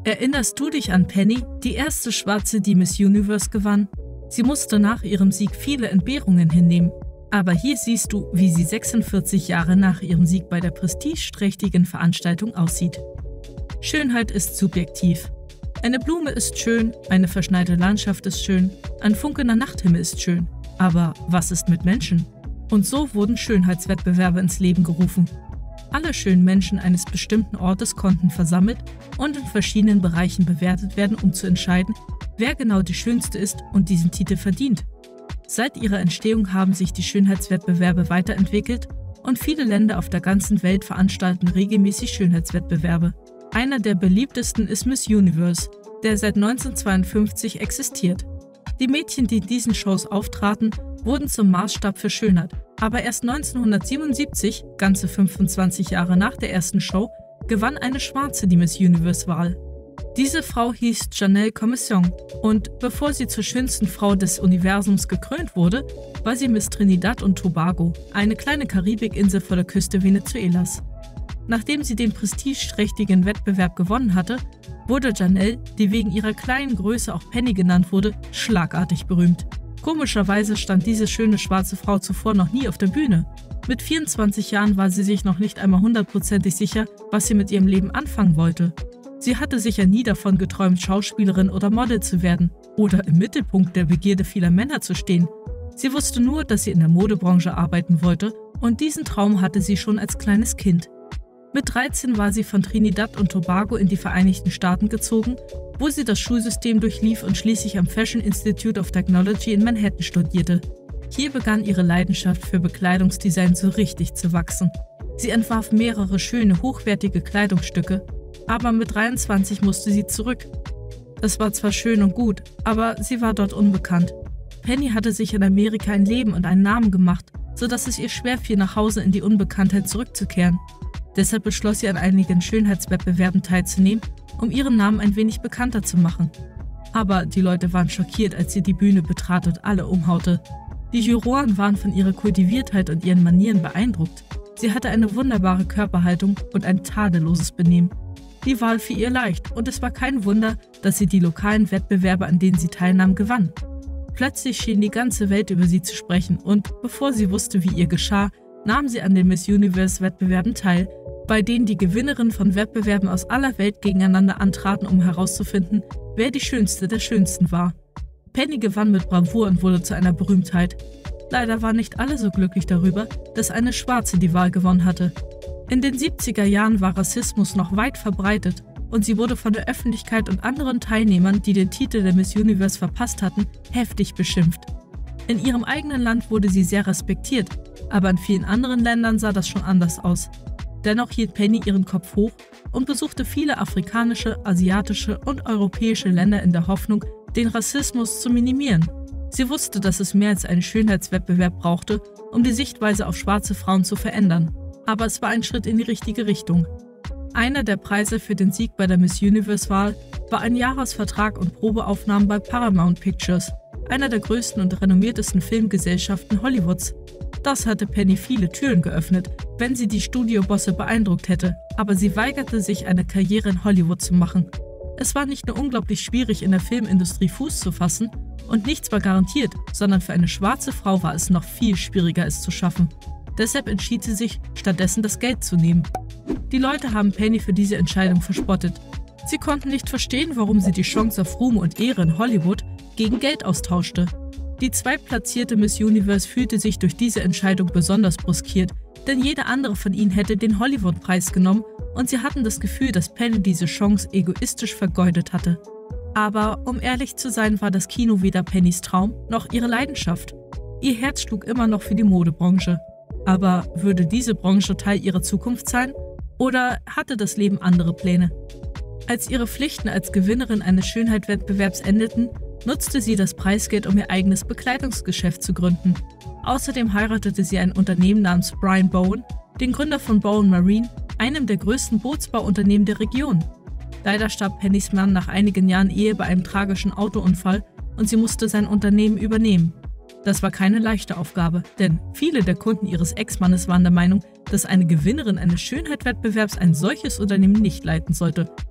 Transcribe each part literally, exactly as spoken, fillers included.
Erinnerst du dich an Penny, die erste Schwarze, die Miss Universe gewann? Sie musste nach ihrem Sieg viele Entbehrungen hinnehmen. Aber hier siehst du, wie sie sechsundvierzig Jahre nach ihrem Sieg bei der prestigeträchtigen Veranstaltung aussieht. Schönheit ist subjektiv. Eine Blume ist schön, eine verschneite Landschaft ist schön, ein funkelnder Nachthimmel ist schön. Aber was ist mit Menschen? Und so wurden Schönheitswettbewerbe ins Leben gerufen. Alle schönen Menschen eines bestimmten Ortes konnten versammelt und in verschiedenen Bereichen bewertet werden, um zu entscheiden, wer genau die Schönste ist und diesen Titel verdient. Seit ihrer Entstehung haben sich die Schönheitswettbewerbe weiterentwickelt und viele Länder auf der ganzen Welt veranstalten regelmäßig Schönheitswettbewerbe. Einer der beliebtesten ist Miss Universe, der seit neunzehnhundertzweiundfünfzig existiert. Die Mädchen, die in diesen Shows auftraten, wurden zum Maßstab für Schönheit. Aber erst neunzehnhundertsiebenundsiebzig, ganze fünfundzwanzig Jahre nach der ersten Show, gewann eine Schwarze die Miss Universe-Wahl. Diese Frau hieß Janelle Commission und bevor sie zur schönsten Frau des Universums gekrönt wurde, war sie Miss Trinidad und Tobago, eine kleine Karibikinsel vor der Küste Venezuelas. Nachdem sie den prestigeträchtigen Wettbewerb gewonnen hatte, wurde Janelle, die wegen ihrer kleinen Größe auch Penny genannt wurde, schlagartig berühmt. Komischerweise stand diese schöne schwarze Frau zuvor noch nie auf der Bühne. Mit vierundzwanzig Jahren war sie sich noch nicht einmal hundertprozentig sicher, was sie mit ihrem Leben anfangen wollte. Sie hatte sicher nie davon geträumt, Schauspielerin oder Model zu werden oder im Mittelpunkt der Begierde vieler Männer zu stehen. Sie wusste nur, dass sie in der Modebranche arbeiten wollte und diesen Traum hatte sie schon als kleines Kind. Mit dreizehn war sie von Trinidad und Tobago in die Vereinigten Staaten gezogen, wo sie das Schulsystem durchlief und schließlich am Fashion Institute of Technology in Manhattan studierte. Hier begann ihre Leidenschaft für Bekleidungsdesign so richtig zu wachsen. Sie entwarf mehrere schöne, hochwertige Kleidungsstücke, aber mit dreiundzwanzig musste sie zurück. Das war zwar schön und gut, aber sie war dort unbekannt. Penny hatte sich in Amerika ein Leben und einen Namen gemacht, sodass es ihr schwer fiel, nach Hause in die Unbekanntheit zurückzukehren. Deshalb beschloss sie, an einigen Schönheitswettbewerben teilzunehmen, um ihren Namen ein wenig bekannter zu machen. Aber die Leute waren schockiert, als sie die Bühne betrat und alle umhaute. Die Juroren waren von ihrer Kultiviertheit und ihren Manieren beeindruckt. Sie hatte eine wunderbare Körperhaltung und ein tadelloses Benehmen. Die Wahl fiel ihr leicht und es war kein Wunder, dass sie die lokalen Wettbewerbe, an denen sie teilnahm, gewann. Plötzlich schien die ganze Welt über sie zu sprechen und bevor sie wusste, wie ihr geschah, nahm sie an den Miss Universe-Wettbewerben teil, bei denen die Gewinnerinnen von Wettbewerben aus aller Welt gegeneinander antraten, um herauszufinden, wer die Schönste der Schönsten war. Penny gewann mit Bravour und wurde zu einer Berühmtheit. Leider waren nicht alle so glücklich darüber, dass eine Schwarze die Wahl gewonnen hatte. In den siebziger Jahren war Rassismus noch weit verbreitet und sie wurde von der Öffentlichkeit und anderen Teilnehmern, die den Titel der Miss Universe verpasst hatten, heftig beschimpft. In ihrem eigenen Land wurde sie sehr respektiert, aber in vielen anderen Ländern sah das schon anders aus. Dennoch hielt Penny ihren Kopf hoch und besuchte viele afrikanische, asiatische und europäische Länder in der Hoffnung, den Rassismus zu minimieren. Sie wusste, dass es mehr als einen Schönheitswettbewerb brauchte, um die Sichtweise auf schwarze Frauen zu verändern. Aber es war ein Schritt in die richtige Richtung. Einer der Preise für den Sieg bei der Miss Universe-Wahl war ein Jahresvertrag und Probeaufnahmen bei Paramount Pictures, einer der größten und renommiertesten Filmgesellschaften Hollywoods. Das hatte Penny viele Türen geöffnet, wenn sie die Studiobosse beeindruckt hätte, aber sie weigerte sich, eine Karriere in Hollywood zu machen. Es war nicht nur unglaublich schwierig, in der Filmindustrie Fuß zu fassen, und nichts war garantiert, sondern für eine schwarze Frau war es noch viel schwieriger, es zu schaffen. Deshalb entschied sie sich, stattdessen das Geld zu nehmen. Die Leute haben Penny für diese Entscheidung verspottet. Sie konnten nicht verstehen, warum sie die Chance auf Ruhm und Ehre in Hollywood gegen Geld austauschte. Die zweitplatzierte Miss Universe fühlte sich durch diese Entscheidung besonders bruskiert, denn jede andere von ihnen hätte den Hollywood-Preis genommen und sie hatten das Gefühl, dass Penny diese Chance egoistisch vergeudet hatte. Aber um ehrlich zu sein, war das Kino weder Pennys Traum noch ihre Leidenschaft. Ihr Herz schlug immer noch für die Modebranche. Aber würde diese Branche Teil ihrer Zukunft sein? Oder hatte das Leben andere Pläne? Als ihre Pflichten als Gewinnerin eines Schönheitswettbewerbs endeten, nutzte sie das Preisgeld, um ihr eigenes Bekleidungsgeschäft zu gründen. Außerdem heiratete sie ein Unternehmen namens Brian Bowen, den Gründer von Bowen Marine, einem der größten Bootsbauunternehmen der Region. Leider starb Pennys Mann nach einigen Jahren Ehe bei einem tragischen Autounfall und sie musste sein Unternehmen übernehmen. Das war keine leichte Aufgabe, denn viele der Kunden ihres Ex-Mannes waren der Meinung, dass eine Gewinnerin eines Schönheitswettbewerbs ein solches Unternehmen nicht leiten sollte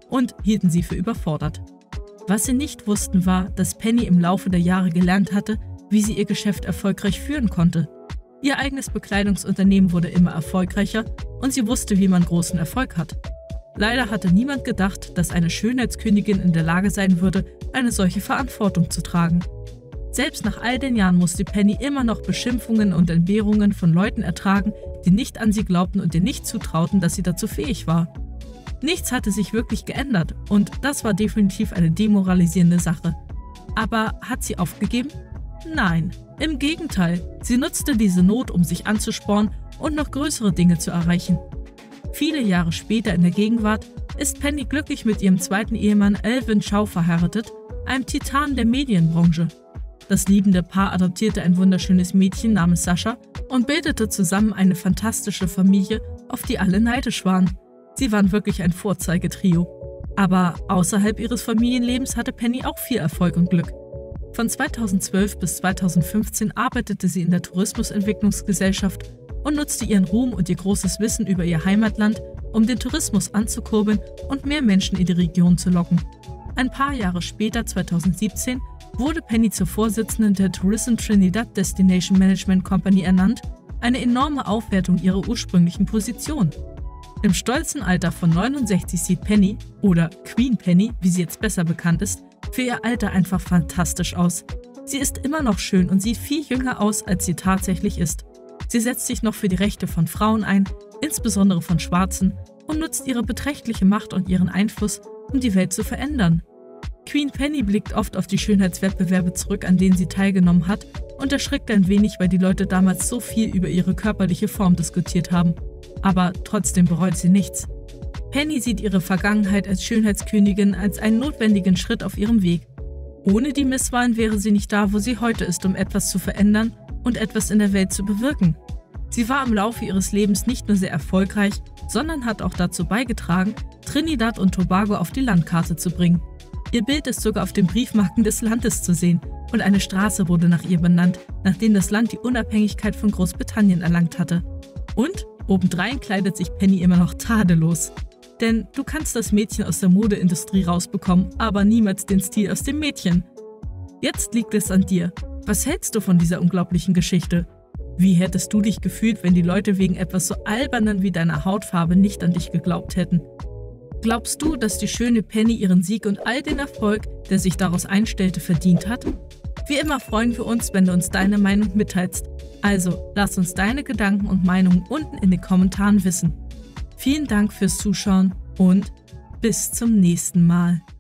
und hielten sie für überfordert. Was sie nicht wussten war, dass Penny im Laufe der Jahre gelernt hatte, wie sie ihr Geschäft erfolgreich führen konnte. Ihr eigenes Bekleidungsunternehmen wurde immer erfolgreicher und sie wusste, wie man großen Erfolg hat. Leider hatte niemand gedacht, dass eine Schönheitskönigin in der Lage sein würde, eine solche Verantwortung zu tragen. Selbst nach all den Jahren musste Penny immer noch Beschimpfungen und Entbehrungen von Leuten ertragen, die nicht an sie glaubten und ihr nicht zutrauten, dass sie dazu fähig war. Nichts hatte sich wirklich geändert und das war definitiv eine demoralisierende Sache. Aber hat sie aufgegeben? Nein, im Gegenteil, sie nutzte diese Not, um sich anzuspornen und noch größere Dinge zu erreichen. Viele Jahre später in der Gegenwart ist Penny glücklich mit ihrem zweiten Ehemann Alvin Chow verheiratet, einem Titan der Medienbranche. Das liebende Paar adoptierte ein wunderschönes Mädchen namens Sascha und bildete zusammen eine fantastische Familie, auf die alle neidisch waren. Sie waren wirklich ein Vorzeigetrio. Aber außerhalb ihres Familienlebens hatte Penny auch viel Erfolg und Glück. Von zweitausendzwölf bis zweitausendfünfzehn arbeitete sie in der Tourismusentwicklungsgesellschaft und nutzte ihren Ruhm und ihr großes Wissen über ihr Heimatland, um den Tourismus anzukurbeln und mehr Menschen in die Region zu locken. Ein paar Jahre später, zweitausendsiebzehn, wurde Penny zur Vorsitzenden der Tourism Trinidad Destination Management Company ernannt, eine enorme Aufwertung ihrer ursprünglichen Position. Im stolzen Alter von neunundsechzig sieht Penny, oder Queen Penny, wie sie jetzt besser bekannt ist, für ihr Alter einfach fantastisch aus. Sie ist immer noch schön und sieht viel jünger aus, als sie tatsächlich ist. Sie setzt sich noch für die Rechte von Frauen ein, insbesondere von Schwarzen, und nutzt ihre beträchtliche Macht und ihren Einfluss, um die Welt zu verändern. Queen Penny blickt oft auf die Schönheitswettbewerbe zurück, an denen sie teilgenommen hat, und erschrickt ein wenig, weil die Leute damals so viel über ihre körperliche Form diskutiert haben. Aber trotzdem bereut sie nichts. Penny sieht ihre Vergangenheit als Schönheitskönigin als einen notwendigen Schritt auf ihrem Weg. Ohne die Misswahlen wäre sie nicht da, wo sie heute ist, um etwas zu verändern und etwas in der Welt zu bewirken. Sie war im Laufe ihres Lebens nicht nur sehr erfolgreich, sondern hat auch dazu beigetragen, Trinidad und Tobago auf die Landkarte zu bringen. Ihr Bild ist sogar auf den Briefmarken des Landes zu sehen und eine Straße wurde nach ihr benannt, nachdem das Land die Unabhängigkeit von Großbritannien erlangt hatte. Und obendrein kleidet sich Penny immer noch tadellos. Denn du kannst das Mädchen aus der Modeindustrie rausbekommen, aber niemals den Stil aus dem Mädchen. Jetzt liegt es an dir. Was hältst du von dieser unglaublichen Geschichte? Wie hättest du dich gefühlt, wenn die Leute wegen etwas so Albernen wie deiner Hautfarbe nicht an dich geglaubt hätten? Glaubst du, dass die schöne Penny ihren Sieg und all den Erfolg, der sich daraus einstellte, verdient hat? Wie immer freuen wir uns, wenn du uns deine Meinung mitteilst. Also, lass uns deine Gedanken und Meinungen unten in den Kommentaren wissen. Vielen Dank fürs Zuschauen und bis zum nächsten Mal.